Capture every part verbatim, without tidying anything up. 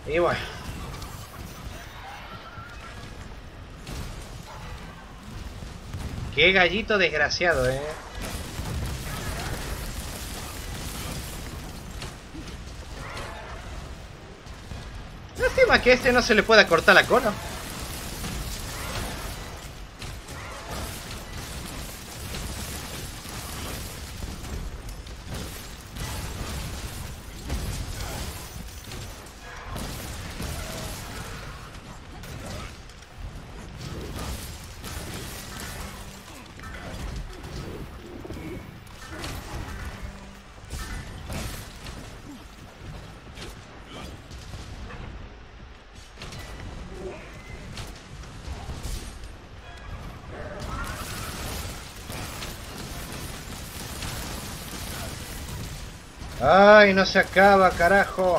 Y bueno. Qué gallito desgraciado, eh. Lástima que a este no se le pueda cortar la cola. Ay, no se acaba, carajo.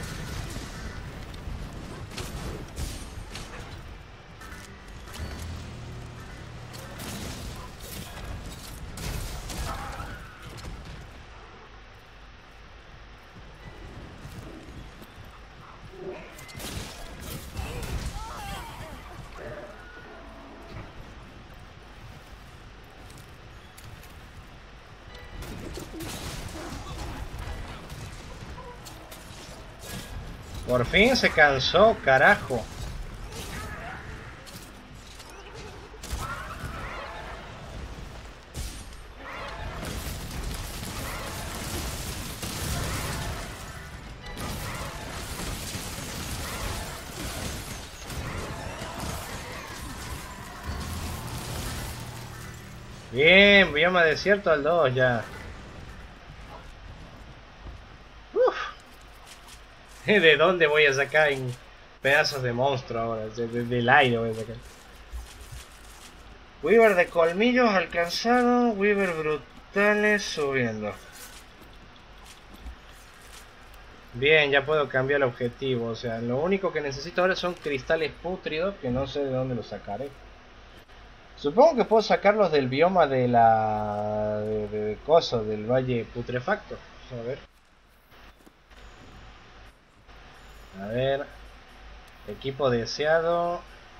Por fin se cansó, carajo. Bien, bioma desierto al dos ya. Uf. ¿De dónde voy a sacar en pedazos de monstruo ahora? Desde del aire voy a sacar. Weaver de colmillos alcanzado. Weaver brutales subiendo. Bien, ya puedo cambiar el objetivo. O sea, lo único que necesito ahora son cristales pútridos que no sé de dónde los sacaré. Supongo que puedo sacarlos del bioma de la... de, de, de coso, del valle putrefacto. A ver. A ver. Equipo deseado.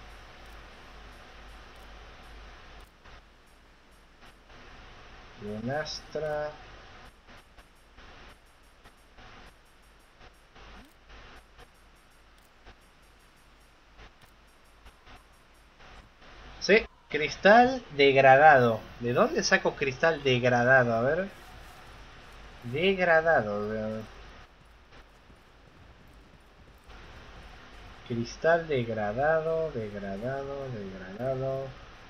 Lunastra. Sí, cristal degradado. ¿De dónde saco cristal degradado? A ver. Degradado. De... Cristal degradado, degradado, degradado.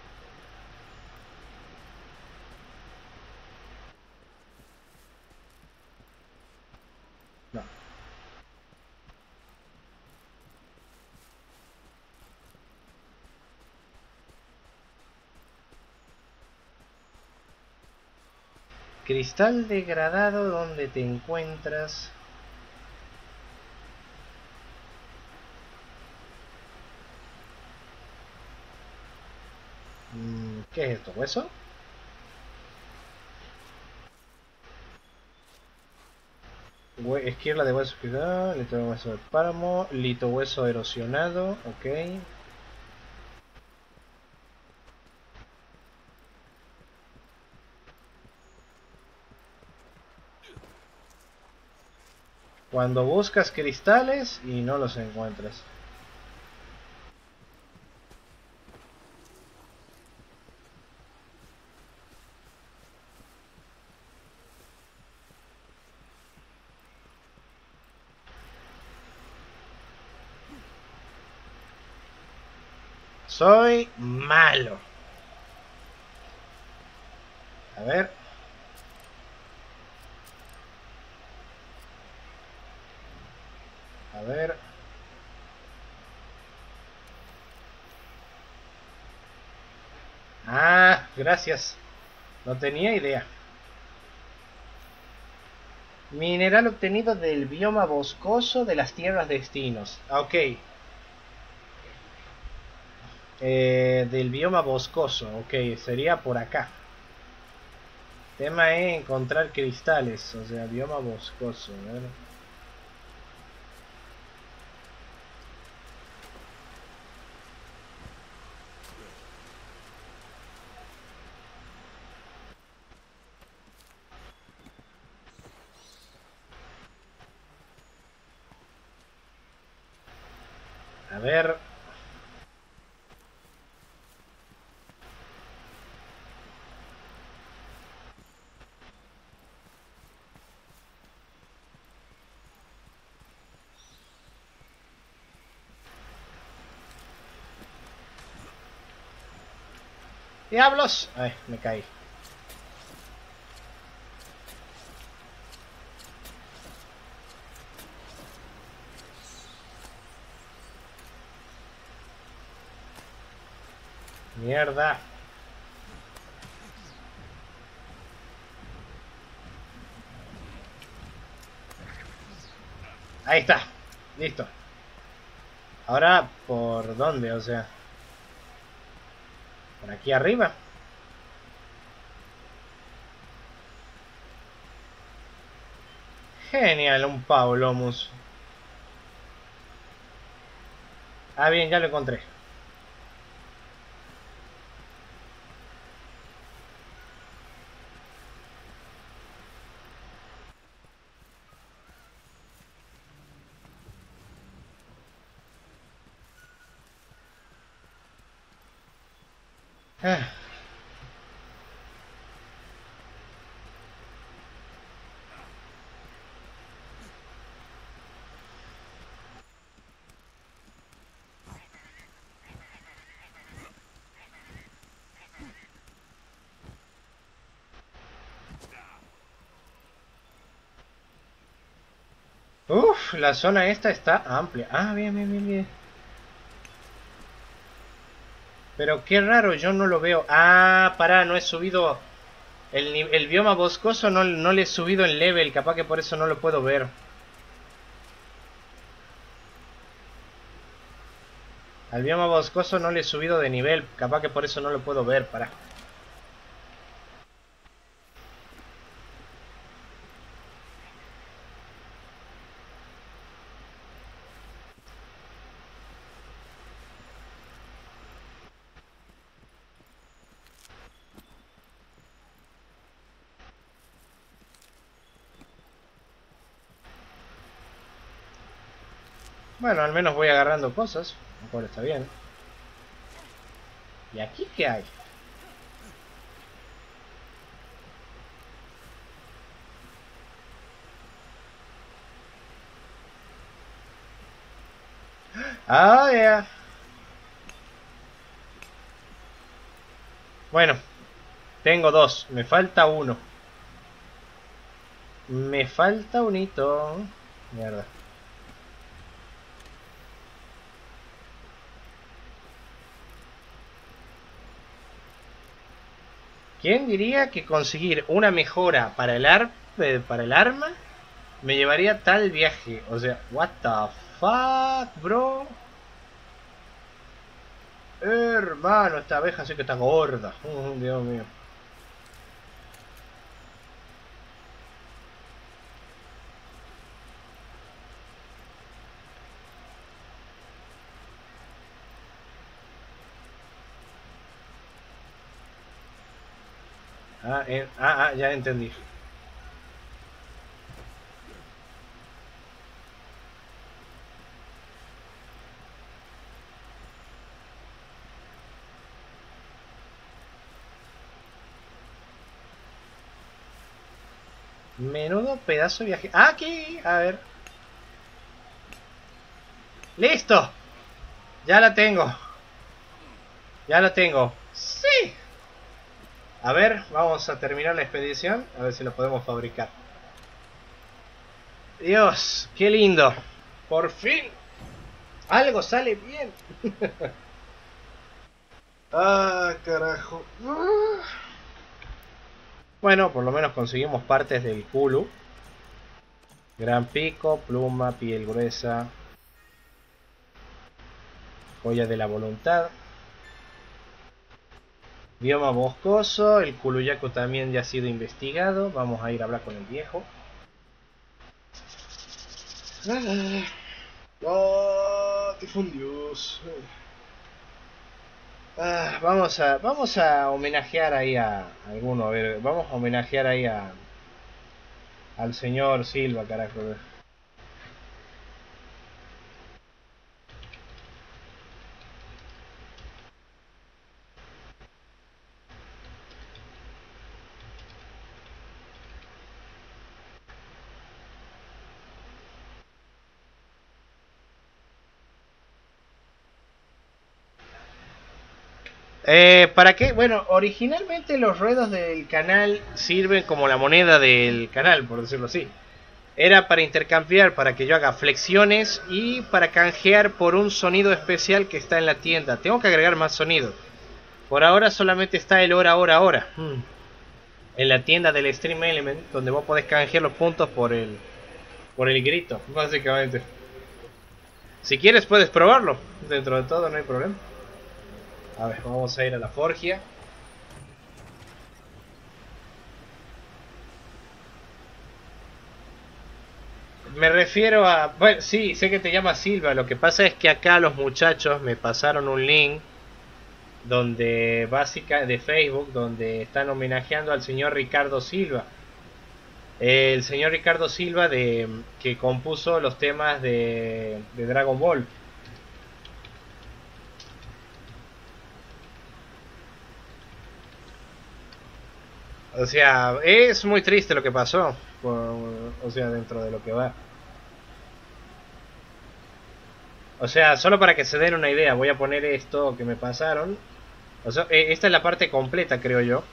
No. Cristal degradado, ¿dónde te encuentras? ¿Qué es esto? ¿Hueso? Esquirla de hueso cuidado, lito de hueso de páramo, lito hueso erosionado, ok. Cuando buscas cristales y no los encuentras. Soy malo. A ver. A ver. Ah, gracias. No tenía idea. Mineral obtenido del bioma boscoso de las tierras destinos. Ok. Eh, del bioma boscoso. Ok, sería por acá. Tema es encontrar cristales. O sea, bioma boscoso. A ver. A ver. ¡Diablos! Ay, me caí. Mierda. Ahí está. Listo. Ahora, ¿por dónde? O sea... ¿por aquí arriba? Genial, un Pavlomus. Ah, bien, ya lo encontré. Ah. Uf, la zona esta está amplia. Ah, bien, bien, bien, bien. Pero qué raro, yo no lo veo. Ah, pará, no he subido... El, el bioma boscoso no, no le he subido en level, capaz que por eso no lo puedo ver. Al bioma boscoso no le he subido de nivel, capaz que por eso no lo puedo ver, pará. Bueno, al menos voy agarrando cosas, lo cual está bien. ¿Y aquí qué hay? Ah, yeah. Bueno, tengo dos, me falta uno. Me falta un hito. Mierda. ¿Quién diría que conseguir una mejora para el, ar eh, para el arma me llevaría tal viaje? O sea, what the fuck, bro. Hermano, esta abeja sí que está gorda. Oh, Dios mío. Ah, eh, ah, ah, ya entendí. Menudo pedazo de viaje. Ah, aquí, a ver. ¡Listo! Ya la tengo. Ya la tengo. Sí. A ver, vamos a terminar la expedición. A ver si lo podemos fabricar. Dios, qué lindo. Por fin. Algo sale bien. Ah, carajo. Bueno, por lo menos conseguimos partes del Kulu. Gran pico, pluma, piel gruesa. Joya de la voluntad. Bioma boscoso. El Kuluyaku también ya ha sido investigado. Vamos a ir a hablar con el viejo. Oh, Dios. Ah, vamos a vamos a homenajear ahí a, a alguno, a ver, vamos a homenajear ahí a al señor Silva, carajo. Eh, ¿para qué? Bueno, originalmente los ruedos del canal sirven como la moneda del canal, por decirlo así. Era para intercambiar, para que yo haga flexiones y para canjear por un sonido especial que está en la tienda. Tengo que agregar más sonido. Por ahora solamente está el hora, hora, hora. Hmm. En la tienda del Stream Element, donde vos podés canjear los puntos por el, por el grito, básicamente. Si quieres puedes probarlo. Dentro de todo no hay problema. A ver, vamos a ir a la forja. Me refiero a... Bueno, sí, sé que te llamas Silva. Lo que pasa es que acá los muchachos me pasaron un link donde básica de Facebook donde están homenajeando al señor Ricardo Silva. El señor Ricardo Silva de que compuso los temas de, de Dragon Ball. O sea, es muy triste lo que pasó. O sea, dentro de lo que va. O sea, solo para que se den una idea, voy a poner esto que me pasaron. O sea, esta es la parte completa, creo yo.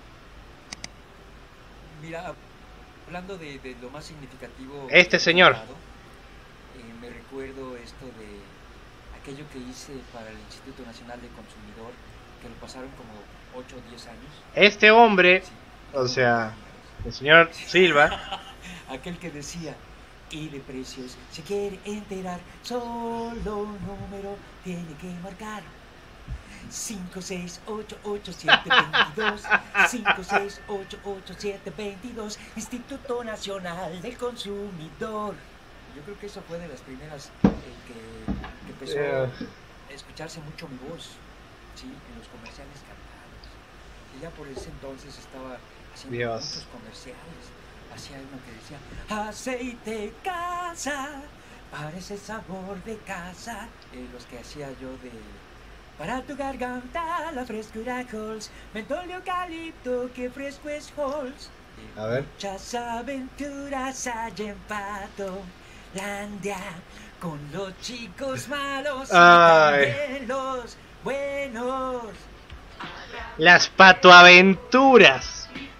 Mira, hablando de, de lo más significativo... Este señor. Pasado, eh, me recuerdo esto de aquello que hice para el Instituto Nacional de Consumidor, que lo pasaron como ocho o diez años. Este hombre, sí, o sea, el señor Silva. Aquel que decía... Y de precios se quiere enterar, solo un número tiene que marcar. cinco seis ocho ocho siete dos dos, cinco seis ocho ocho siete dos dos, Instituto Nacional del Consumidor. Yo creo que eso fue de las primeras eh, que, que empezó yeah. a escucharse mucho mi voz, ¿sí? En los comerciales cantados. Y ya por ese entonces estaba haciendo Dios. muchos comerciales. Hacía uno que decía, aceite casa, parece sabor de casa. Eh, los que hacía yo de, para tu garganta, la frescura Halls, mentol de eucalipto, que fresco es Halls. Eh, A ver. Muchas aventuras hay en Pato Landia, con los chicos malos y también los buenos. Las patoaventuras.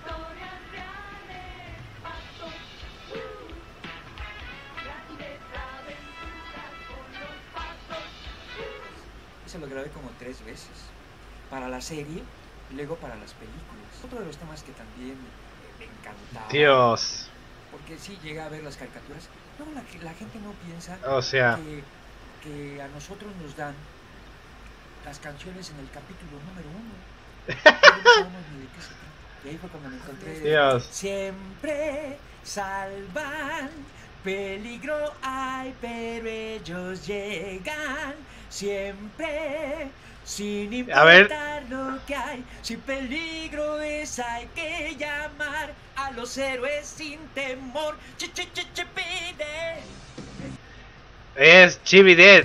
Se lo grabé como tres veces, para la serie y luego para las películas. Otro de los temas que también me encantaba. Dios. Porque sí llega a ver las caricaturas. No, la, la gente no piensa o sea. que, que a nosotros nos dan las canciones en el capítulo número uno. No sabemos ni de qué se trata. Y ahí fue cuando me encontré. Dios. Siempre salvan, peligro hay, pero ellos llegan. Siempre, sin importar lo que hay, si peligro es, hay que llamar a los héroes sin temor. Ch -ch -ch Chipide. Es Chipide.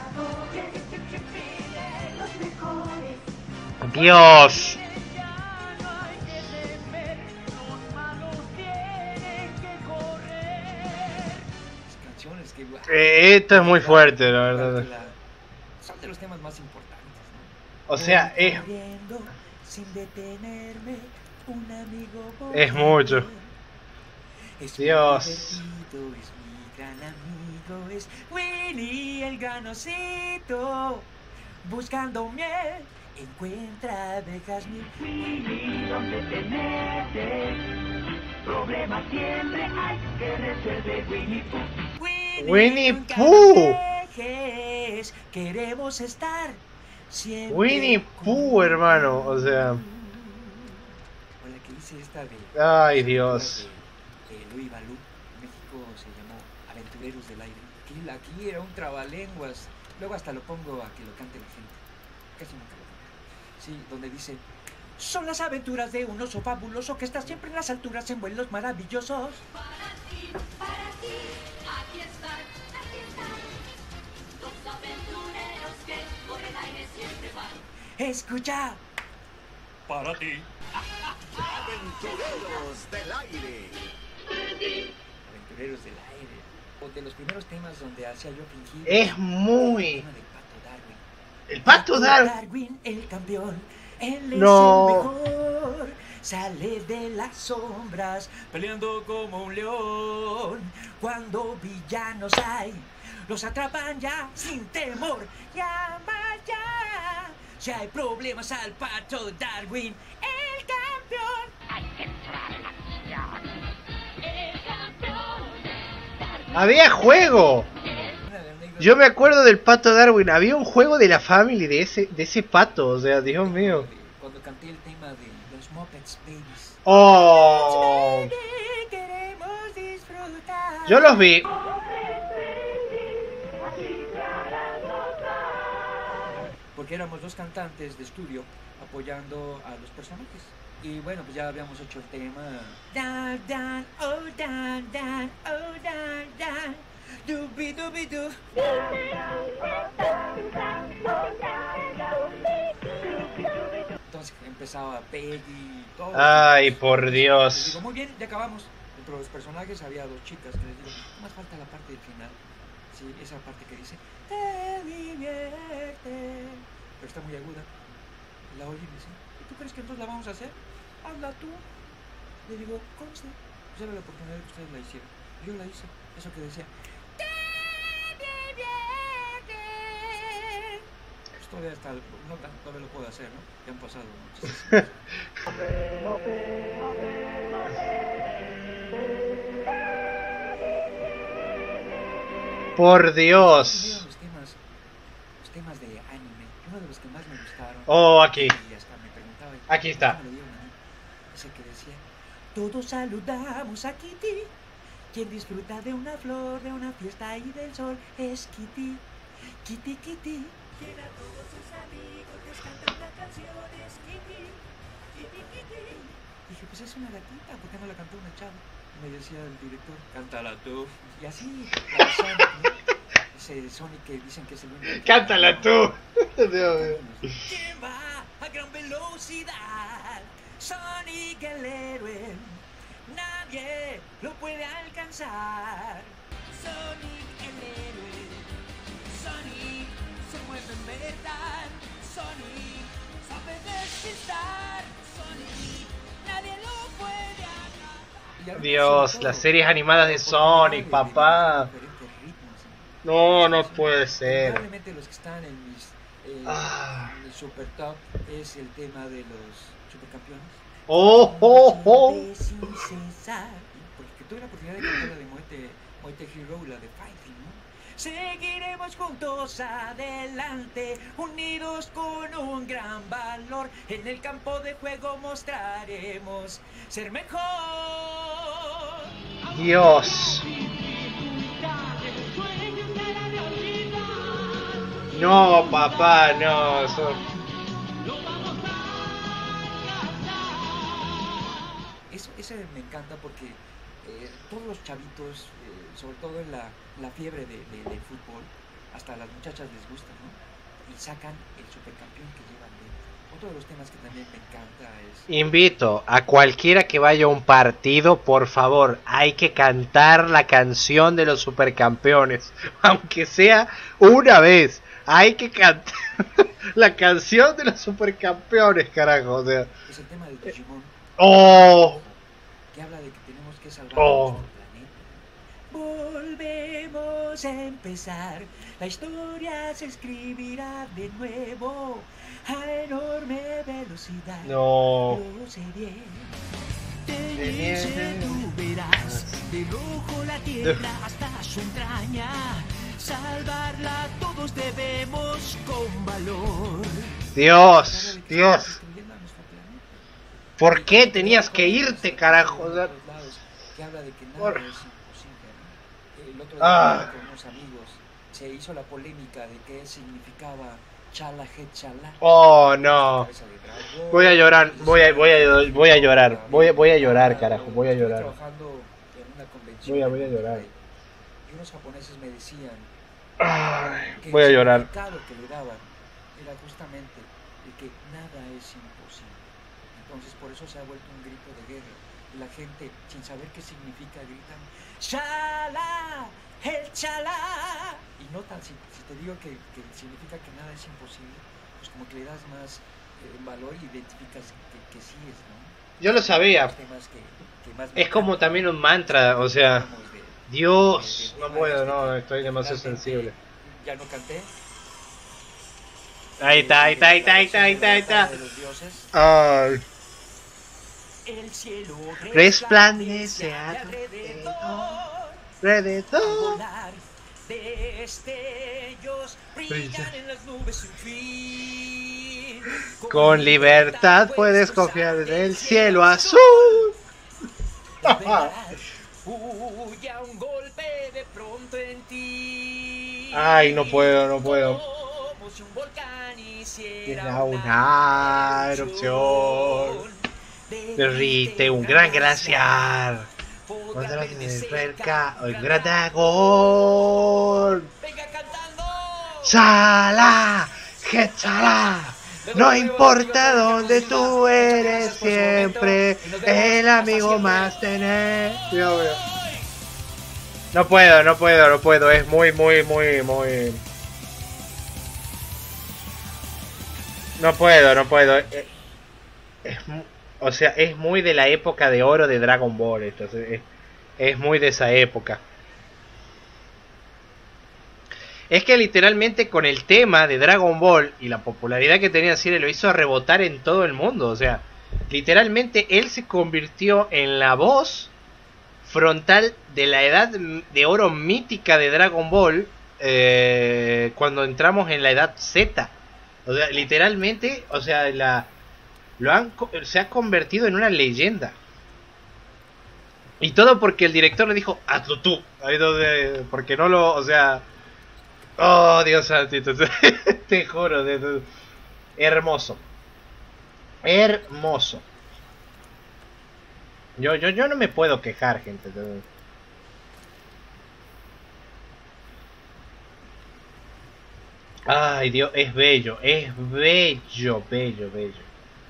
Dios. Canciones que, eh, esto es muy fuerte, la verdad. Son de los temas más importantes, ¿no? O sea, es... Sin detenerme, un amigo es mucho. Es Dios. Es mi gran amigo, es Winnie el ganosito. Buscando miel, encuentra abejas mil. Winnie, ¿dónde te metes? Problemas siempre hay que resolver, Winnie Pooh. Winnie, Winnie Pooh. Queremos estar siempre. Winnie Pooh, hermano, o sea. O la que hice esta de. Ay, Dios. De, de Louis Balou. En México se llamó Aventureros del Aire. Aquí, aquí era un trabalenguas. Luego hasta lo pongo a que lo cante la gente. Casi nunca lo canta. Sí, donde dice: son las aventuras de un oso fabuloso que está siempre en las alturas en vuelos maravillosos. Para ti, para ti, aquí están, aquí están. Los aventureros que por el aire siempre van. Escucha. Para ti. Aventureros del aire. Aventureros del aire. O de los primeros temas donde hacía yo fingir. Es muy. El tema del Pato Darwin. El Pato Darwin. Darwin, el campeón, él No. es el mejor. Sale de las sombras, peleando como un león. Cuando villanos hay, los atrapan ya sin temor. Llama ya. Si hay problemas al Pato Darwin, el campeón. Hay que entrar en acción. El campeón. Había juego. Una anécdota. Yo me acuerdo del Pato Darwin. Había un juego de la Family de ese, de ese pato. O sea, Dios mío. Cuando canté el tema de los Muppets Babies. Oh. Queremos disfrutar. Yo los vi. Porque éramos dos cantantes de estudio apoyando a los personajes. Y bueno, pues ya habíamos hecho el tema. Dan, dan, oh, dan, dan, oh, dan, dan. Dubi, dubi, du. Entonces empezaba Peggy, todo. Ay, por Les Dios. digo, muy bien, ya acabamos. Entre los personajes había dos chicas que les digo, más falta la parte del final. Sí, esa parte que dice, te divierte. Pero está muy aguda. La oye y me dice, ¿y tú crees que entonces la vamos a hacer? Habla tú. Le digo, conste. Pues era la oportunidad de que ustedes la hicieran. Yo la hice. Eso que decía, te divierte. Pues todavía está, no, todavía lo puedo hacer, ¿no? Ya han pasado muchas. Por Mira Dios. los temas, los temas de anime, uno de los que más me gustaron. Oh, aquí. Y hasta me preguntaba, Aquí está. ¿cómo lo dieron a mí? Ese que decía, todos saludamos a Kitty, quien disfruta de una flor, de una fiesta y del sol, es Kitty, Kitty, Kitty. Quien a todos sus amigos les canta una canción, es Kitty, Kitty, Kitty. Dije, pues es una gatita, ¿por qué no la cantó una chava? Me decía el director, cántala tú. Y así, la de Sonic, ¿no? Ese Sonic que dicen que es el único. que- Cántala tú. Dios mío. ¿Quién va a gran velocidad? Sonic el héroe. Nadie lo puede alcanzar. Sonic el héroe. Sonic se mueve en verdad. Sonic sabe despistar. Sonic nadie lo puede atrapar. Y además, Dios, sobre las todo, series animadas de la oportunidad Sonic, de papá. vivir diferentes ritmos, No, no puede ser. Probablemente los que están en mis eh, Ah. en el super top es el tema de los supercampeones. Oh, oh, oh. Sin cesar. Porque tuve la oportunidad de cantar la de Moite, Moite Hero, la de Fighting, ¿no? Seguiremos juntos adelante, unidos con un gran valor. En el campo de juego mostraremos ser mejor. Dios. No, papá, no. Eso... Eso, ese me encanta porque eh, todos los chavitos, eh, sobre todo en la, la fiebre de, de- del fútbol, hasta a las muchachas les gusta, ¿no? Y sacan el supercampeón que llevan dentro. Otro de los temas que también me encanta es... Invito a cualquiera que vaya a un partido, por favor, hay que cantar la canción de los supercampeones, aunque sea una vez. Hay que cantar la canción de los supercampeones, carajo. O sea, Es el tema del Digimon, oh, que habla de que tenemos que salvar Oh. nuestro planeta. Volvemos a empezar, la historia se escribirá de nuevo a enorme velocidad. no. Lo sé bien. Teniente, tú verás, del ojo la tierra hasta su entraña. Salvarla todos debemos con valor. Dios, Dios. Destruyendo a nuestro planeta. ¿Por qué tenías que irte, carajo? O sea, Que habla de que nada Por- es imposible, ¿no? El otro Ah. día con unos amigos se hizo la polémica de qué significaba Chala Het Chala. oh, no. Voy a llorar, voy a, voy a, voy a llorar, voy a, voy a llorar, carajo, voy a Estuve llorar. trabajando en una convención Voy a- voy a en llorar. Monterrey, y unos japoneses me decían Ay, que voy a el llorar. significado que le daban era justamente el que nada es imposible. Entonces por eso se ha vuelto un grito de guerra. Y la gente, sin saber qué significa, gritan ¡Chala! ¡El chala! Y y nota, si, si te digo que, que significa que nada es imposible, pues como que le das más eh, valor y identificas que, que sí es, ¿no? Yo lo sabía. Los temas que, que más me Es como encantan, también un mantra, o sea, digamos, de- Dios, de- de no temas puedo, este no, que estoy demasiado realmente sensible. Ya no canté. Ahí está, ahí está, ahí está, ahí está, ahí está, ahí está. De los dioses. Ay. El cielo Resplandece resplandece a a tu mi alrededor. Alrededor. Volar destellos brillan en las nubes sin fin. Con libertad puedes confiar en el cielo azul. Huye a un golpe de pronto en ti. Ay, no puedo, no puedo. Como si un volcán hiciera Era una erupción. Derrite un gran glaciar. Cuando de cerca el gran dragón. Venga cantando. Sala, Getzala. No importa dónde tú eres, siempre el amigo más tener. Dios mío. No puedo, no puedo, no puedo. Es muy, muy, muy, muy. No puedo, no puedo. Es, es, o sea, es muy de la época de oro de Dragon Ball. Esto es, es muy de esa época. Es que literalmente con el tema de Dragon Ball y la popularidad que tenía Cire lo hizo rebotar en todo el mundo. O sea, literalmente él se convirtió en la voz frontal de la edad de oro mítica de Dragon Ball eh, cuando entramos en la edad Z. O sea, literalmente, o sea, la, lo han, se ha convertido en una leyenda. Y todo porque el director le dijo, hazlo tú. Ahí donde, porque no lo, o sea... Oh, Dios santito, te juro, de, de, hermoso, hermoso. Yo, yo, yo no me puedo quejar, gente. Ay, Dios, es bello, es bello, bello, bello.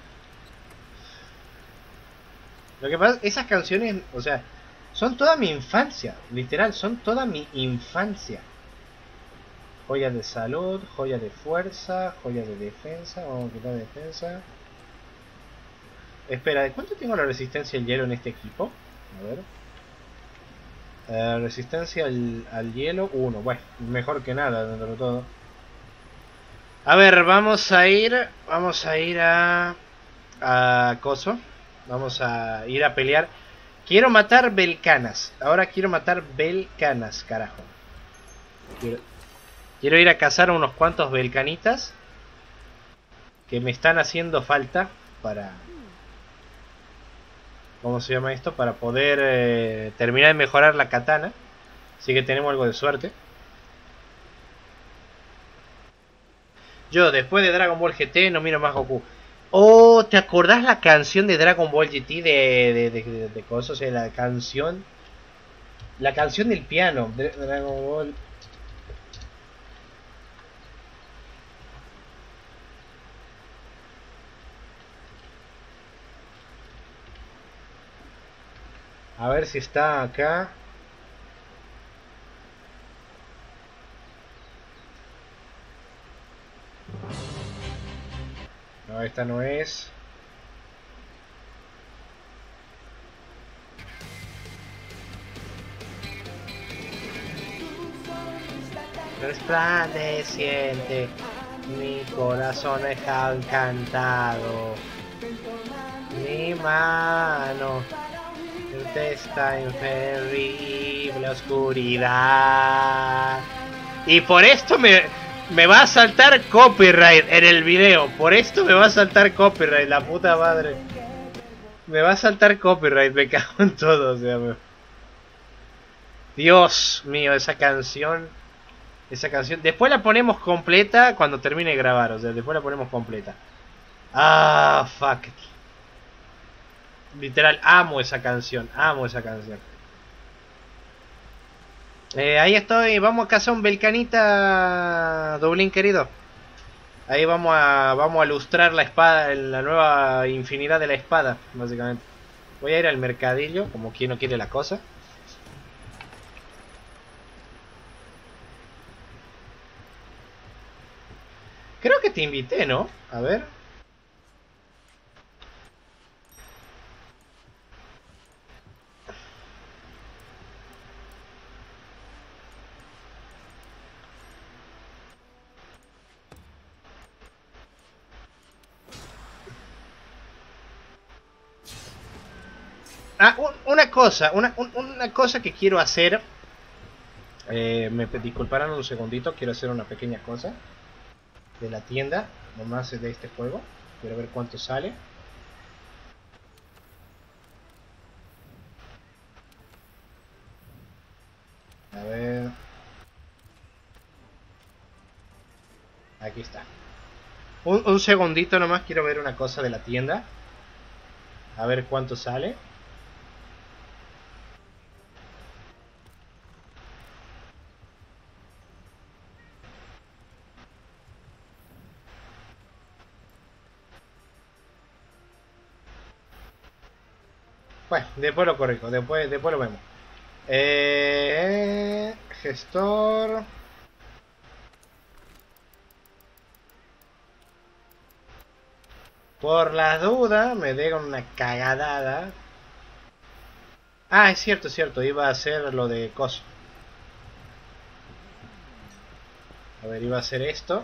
Lo que pasa, esas canciones, o sea, son toda mi infancia, literal, son toda mi infancia. Joya de salud, joya de fuerza, joya de defensa. Vamos a quitar defensa. Espera, ¿de cuánto tengo la resistencia al hielo en este equipo? A ver. Eh, resistencia al, al hielo, uno. Bueno, mejor que nada dentro de todo. A ver, vamos a ir. Vamos a ir a. A Coso. Vamos a ir a pelear. Quiero matar Belcanas. Ahora quiero matar Belcanas, carajo. Quiero. Quiero ir a cazar a unos cuantos belcanitas que me están haciendo falta para... ¿Cómo se llama esto? Para poder eh, terminar de mejorar la katana. Así que tenemos algo de suerte. Yo, después de Dragon Ball G T, no miro más Goku. Oh, ¿te acordás la canción de Dragon Ball G T de, de, de, de, de cosas? O sea, la canción... La canción del piano de Dragon Ball... A ver si está acá. No, esta no es. Resplandeciente, mi corazón está encantado. Mi mano está en terrible oscuridad. Y por esto me, me va a saltar copyright en el video. Por esto me va a saltar copyright, la puta madre. Me va a saltar copyright, me cago en todo, o sea, me... Dios mío, esa canción. Esa canción. Después la ponemos completa cuando termine de grabar, o sea, después la ponemos completa. Ah, fuck it. Literal, amo esa canción, amo esa canción. Eh, ahí estoy, vamos a cazar un Belcanita, Dublín querido. Ahí vamos a vamos a lustrar la espada, la nueva infinidad de la espada, básicamente. Voy a ir al mercadillo, como quien no quiere la cosa. Creo que te invité, ¿no? A ver. Ah, un- una cosa, una, un- una cosa que quiero hacer. Eh, me disculparán un segundito, quiero hacer una pequeña cosa de la tienda, nomás de este juego. Quiero ver cuánto sale. A ver. Aquí está. Un, un segundito nomás, quiero ver una cosa de la tienda. A ver cuánto sale. Bueno, después lo corrijo, después, después lo vemos. Eh, gestor. Por las dudas, me dieron una cagadada. Ah, es cierto, es cierto, iba a hacer lo de coso. A ver, iba a hacer esto.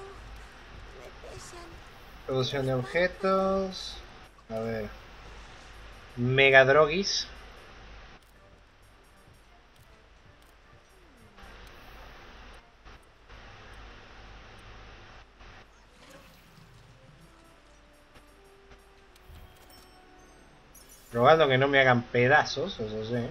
Producción de objetos. A ver. Mega Drogis. Rogando que no me hagan pedazos, eso sí.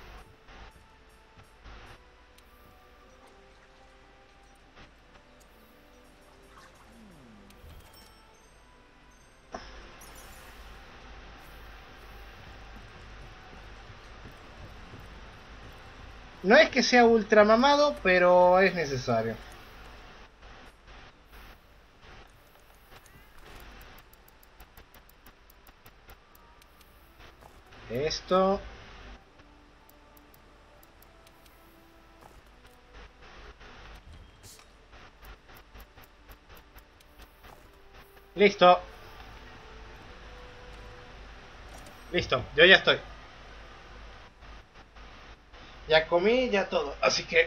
No es que sea ultra mamado, pero es necesario. Esto. Listo. Listo, yo ya estoy. Ya comí, ya todo. Así que...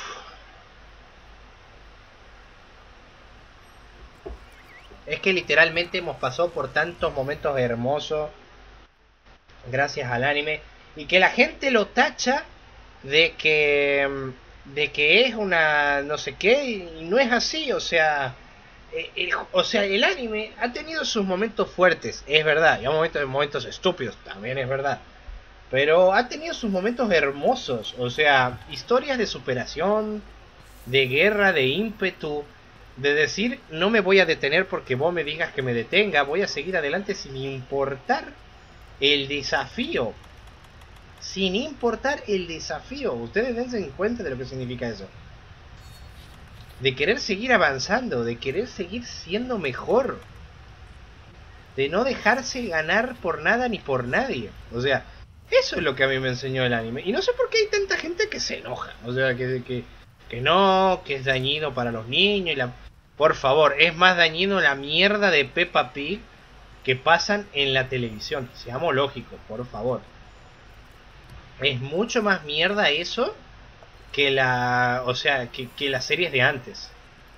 Es que literalmente hemos pasado por tantos momentos hermosos gracias al anime. Y que la gente lo tacha de que... De que es una no sé qué y no es así. O sea... El, o sea, el anime ha tenido sus momentos fuertes, es verdad. Y hay momentos, momentos estúpidos, también es verdad. Pero ha tenido sus momentos hermosos. O sea, historias de superación, de guerra, de ímpetu, de decir no me voy a detener porque vos me digas que me detenga, voy a seguir adelante sin importar el desafío. Sin importar el desafío. Ustedes dense en cuenta de lo que significa eso. De querer seguir avanzando, de querer seguir siendo mejor. De no dejarse ganar por nada ni por nadie. O sea, eso es lo que a mí me enseñó el anime. Y no sé por qué hay tanta gente que se enoja. O sea, que, que, que no, que es dañino para los niños. Y la... Por favor, es más dañino la mierda de Peppa Pig que pasan en la televisión. Seamos lógicos, por favor. Es mucho más mierda eso que la... O sea, que, que las series de antes.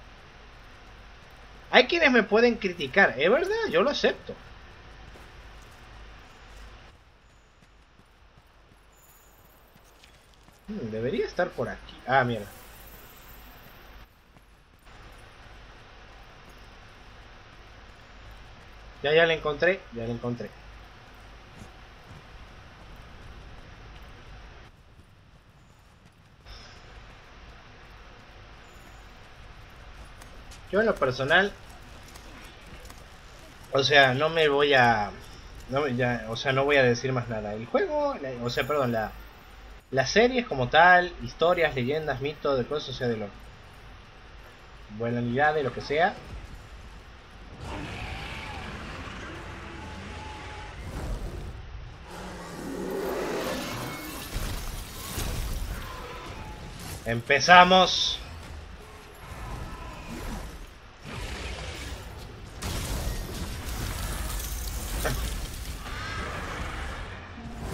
Hay quienes me pueden criticar. Es verdad, yo lo acepto. Hmm, debería estar por aquí. Ah, mierda. Ya, ya la encontré. Ya la encontré. Yo en lo personal, o sea, no me voy a, no, ya, o sea, no voy a decir más nada. El juego, la, o sea, perdón, la, las series como tal, historias, leyendas, mitos, de cosas, o sea, de lo, buenalidad, de lo que sea. Empezamos.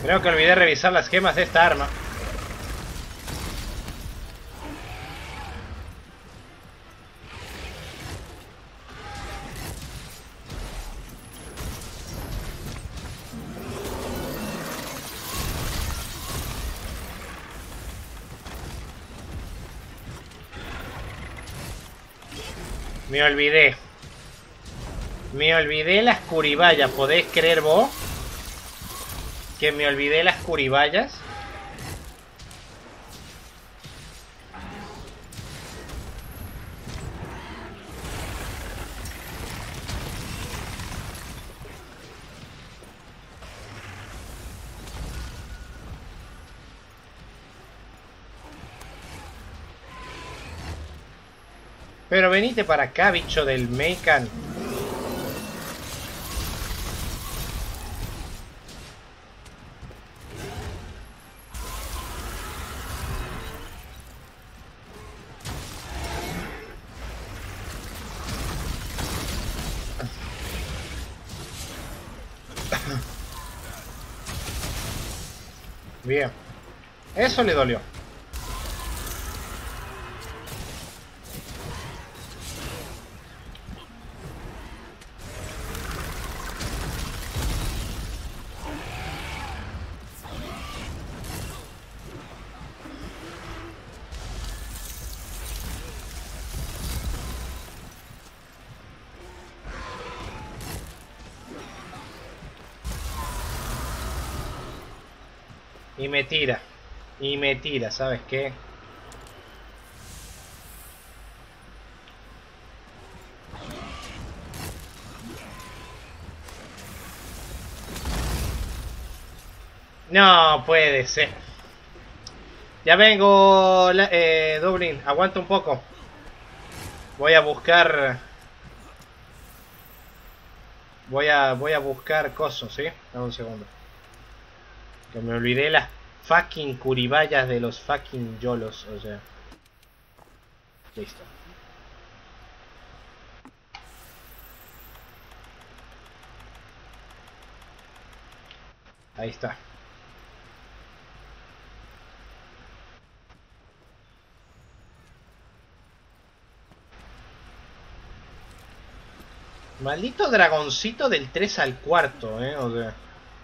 Creo que olvidé revisar las gemas de esta arma. Me olvidé. Me olvidé las curibayas. ¿Podéis creer vos? Que me olvidé las curibayas. Pero venite para acá, bicho del Meikan. Bien. Eso le dolió. Y me tira. Y me tira, ¿sabes qué? No puede ser. Ya vengo, eh, Dublin. Aguanta un poco. Voy a buscar... Voy a, voy a buscar cosas, ¿sí? Dame un segundo. Que me olvidé las fucking curibayas de los fucking yolos, o sea. Listo. Ahí está. Maldito dragoncito del tres al cuarto, eh, o sea.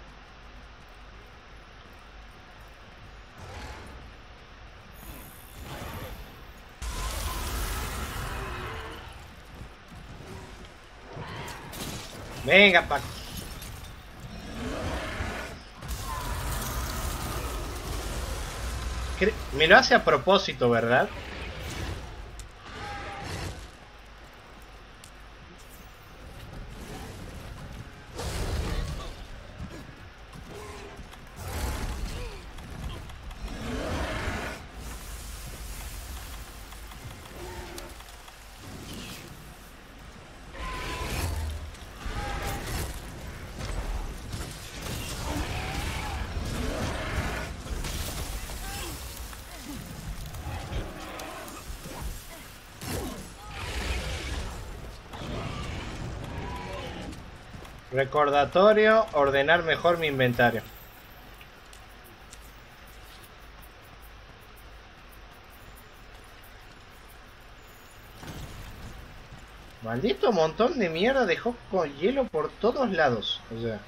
Venga, pa. Me lo hace a propósito, ¿verdad? Recordatorio, ordenar mejor mi inventario. Maldito montón de mierda dejó con hielo por todos lados. O sea.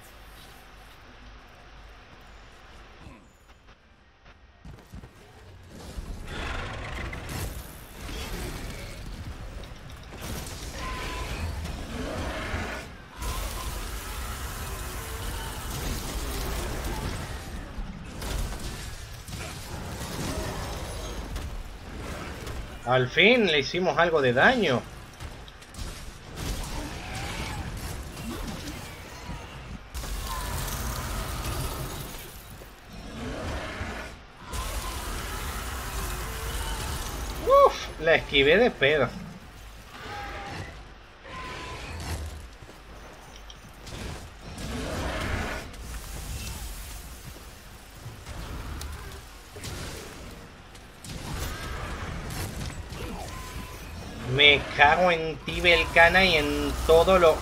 Al fin le hicimos algo de daño. Uf, la esquivé de pedo. Me cago en ti, Belcana, y en todo lo...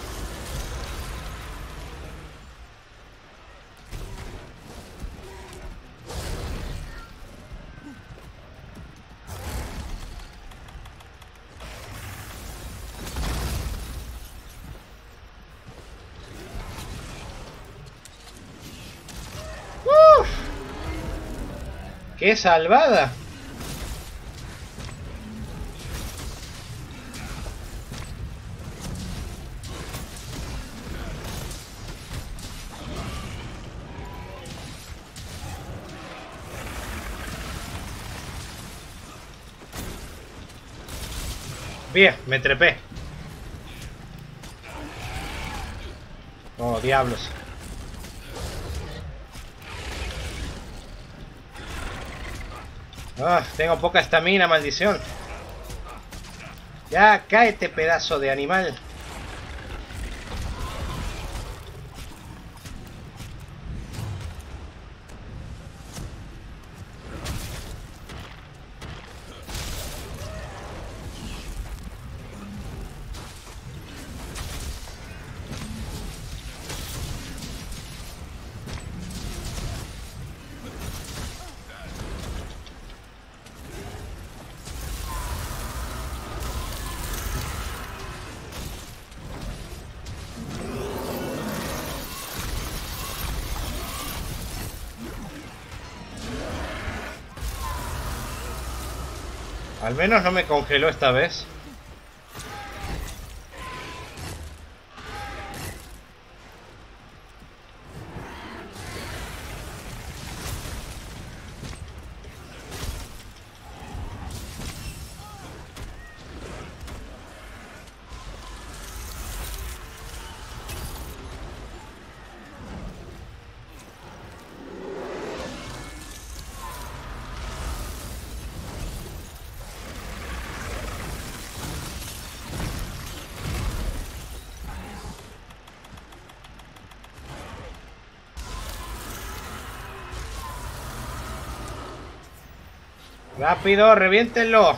¡Qué salvada! Bien, me trepé. Oh, diablos. Ah, tengo poca estamina, maldición. Ya, cáete, pedazo de animal. Al menos no me congeló esta vez. ¡Rápido, reviéntenlo!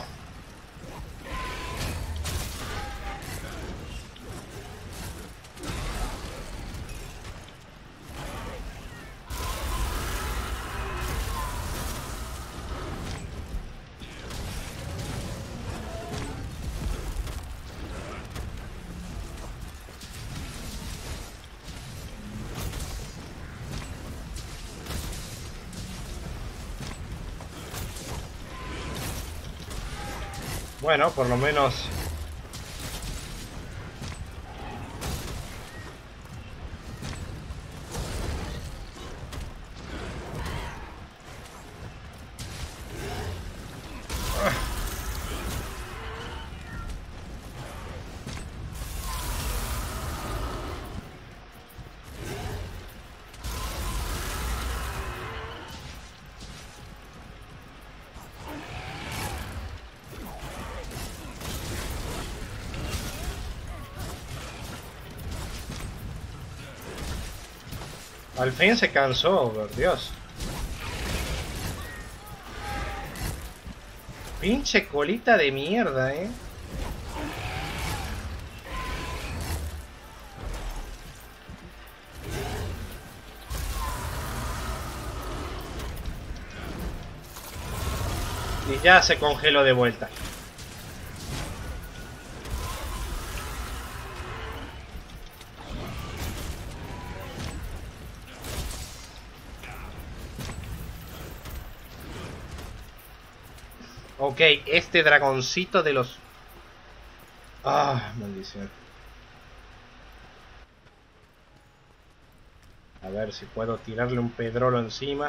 Bueno, por lo menos... Al fin se cansó, por Dios. Pinche colita de mierda, eh. Y ya se congeló de vuelta. Ok, este dragoncito de los... Ah, maldición. A ver si puedo tirarle un pedrolo encima.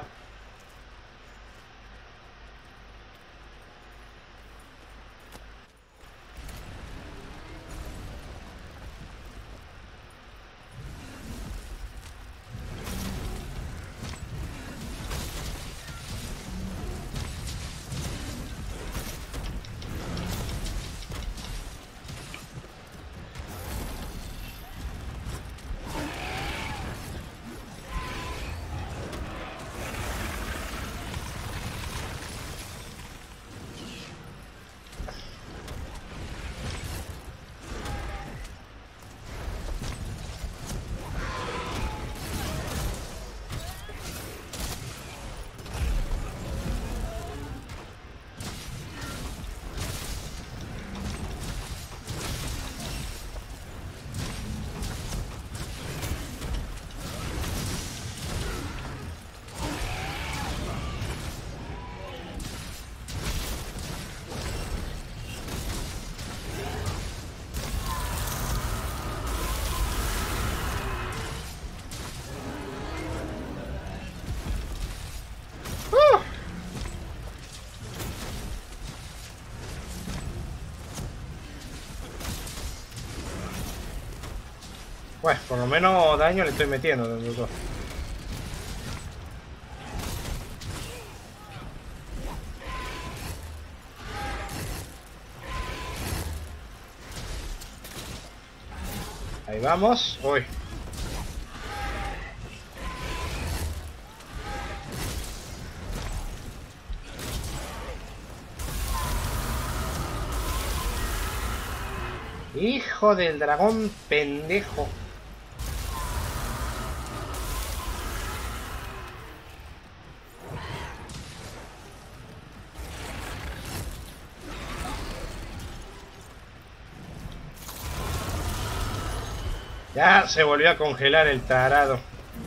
Pues por lo menos daño le estoy metiendo de los dos. Ahí vamos. Uy. Hijo del dragón pendejo. Ya se volvió a congelar el tarado.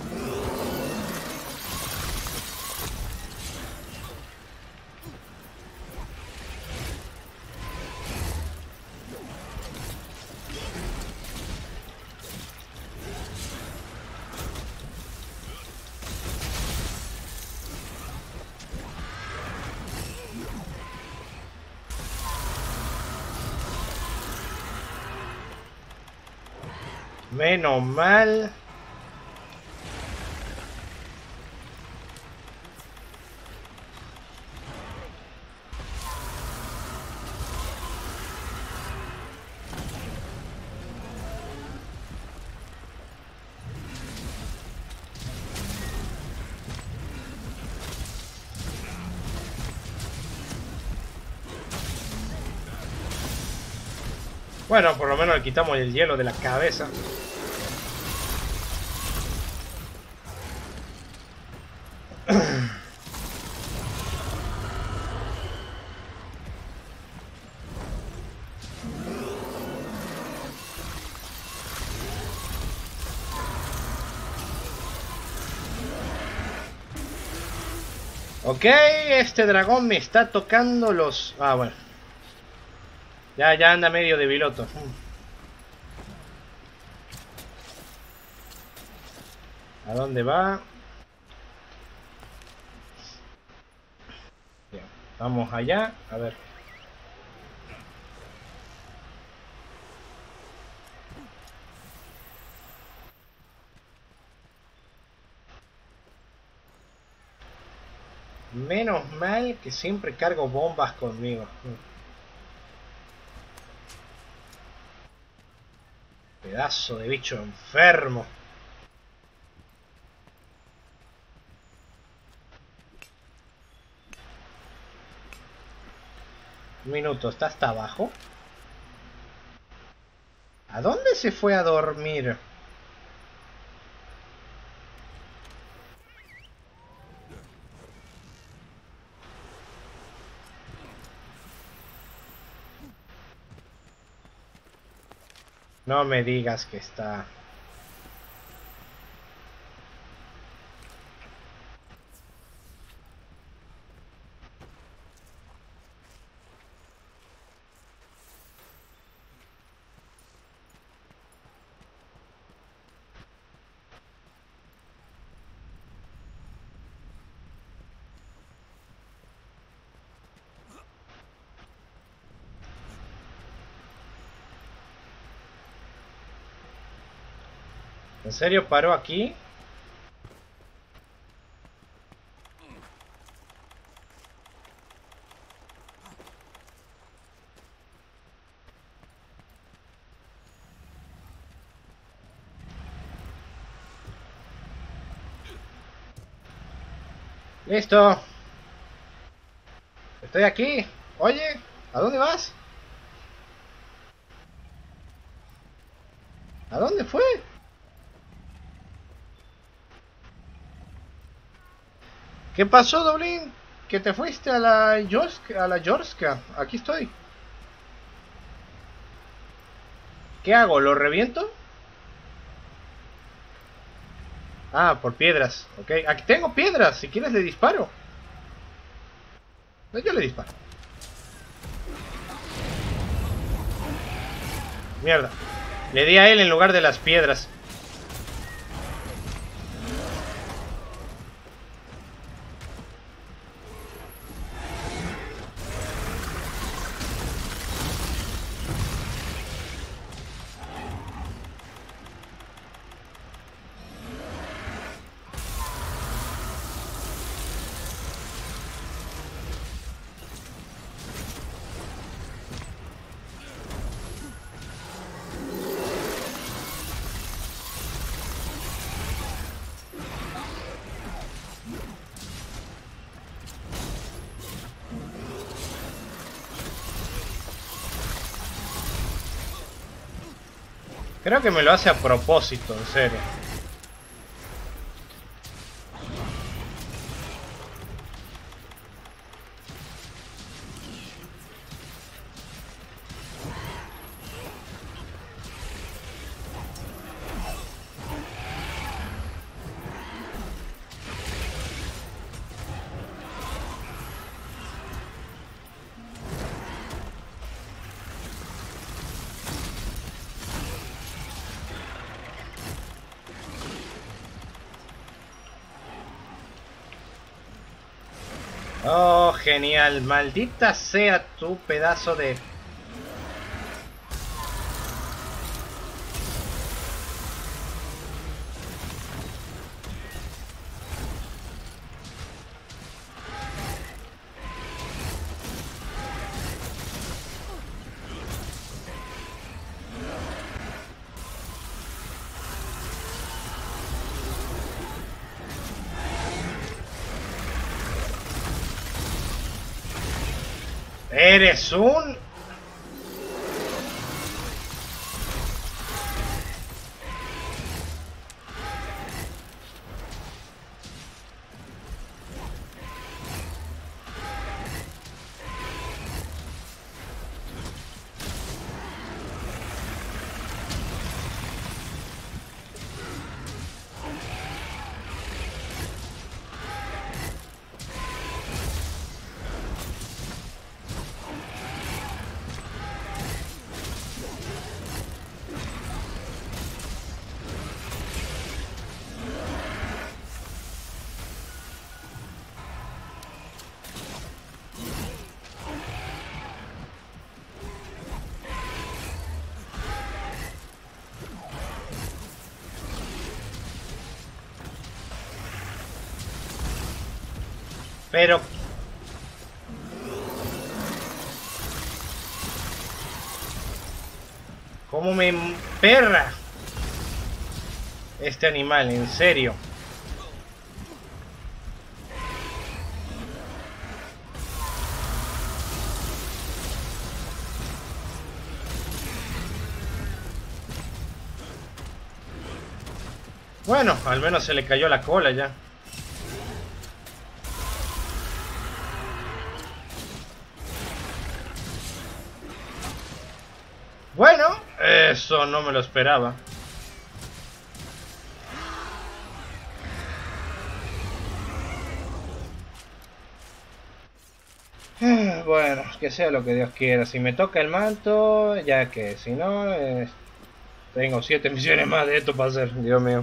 Menos mal. Bueno, por lo menos le quitamos el hielo de la cabeza. Ok, este dragón me está tocando los... Ah, bueno. Ya, ya anda medio debiloto. ¿A dónde va? Bien, vamos allá, a ver. Menos mal que siempre cargo bombas conmigo. Pedazo de bicho enfermo. Un minuto, ¿está hasta abajo? ¿A dónde se fue a dormir? No me digas que está... ¿En serio paró aquí? Listo. Estoy aquí. Oye, ¿a dónde vas? ¿A dónde fue? ¿Qué pasó, Doblin? ¿Que te fuiste a la Yorska? A la Yorska. Aquí estoy. ¿Qué hago? ¿Lo reviento? Ah, por piedras. Ok, aquí tengo piedras. Si quieres le disparo. No, yo le disparo. Mierda. Le di a él en lugar de las piedras. Creo que me lo hace a propósito, en serio. Oh, genial. Maldita sea tu pedazo de... Eres un... Pero... ¿Cómo me emperra este animal? En serio. Bueno, al menos se le cayó la cola ya. Bueno, eso no me lo esperaba. Bueno, que sea lo que Dios quiera. Si me toca el manto, ya que si no, eh, tengo siete misiones más de esto para hacer, Dios mío.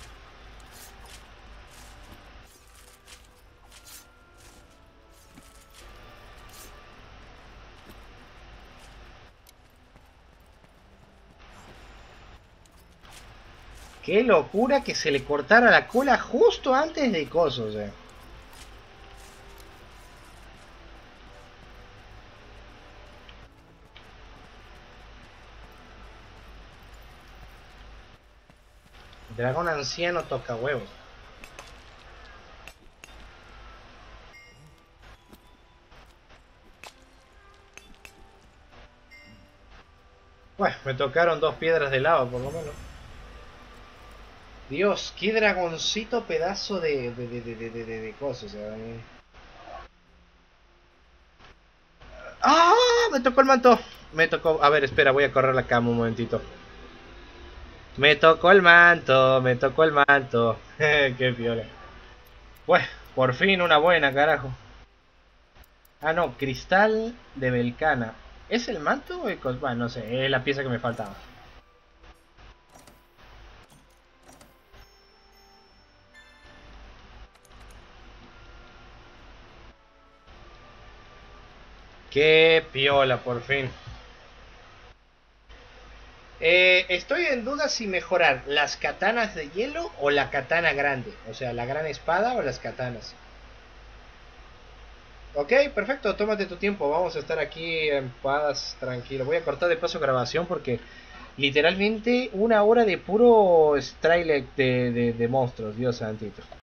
Qué locura que se le cortara la cola justo antes de coso, eh. Dragón anciano toca huevos. Bueno, me tocaron dos piedras de lava por lo menos. Dios, qué dragoncito pedazo de, de, de, de, de, de, de, de cosas. ¿Eh? ¡Ah! Me tocó el manto. Me tocó... A ver, espera, voy a correr la cama un momentito. Me tocó el manto, me tocó el manto. Qué piola. Bueno, por fin una buena, carajo. Ah, no, cristal de Belcana. ¿Es el manto o el cos? Bueno, no sé, es la pieza que me faltaba. Qué piola, por fin. Eh, estoy en duda si mejorar las katanas de hielo o la katana grande. O sea, la gran espada o las katanas. Ok, perfecto, tómate tu tiempo. Vamos a estar aquí en paz, tranquilo. Voy a cortar de paso grabación porque literalmente una hora de puro trailer de, de, de monstruos, Dios santito.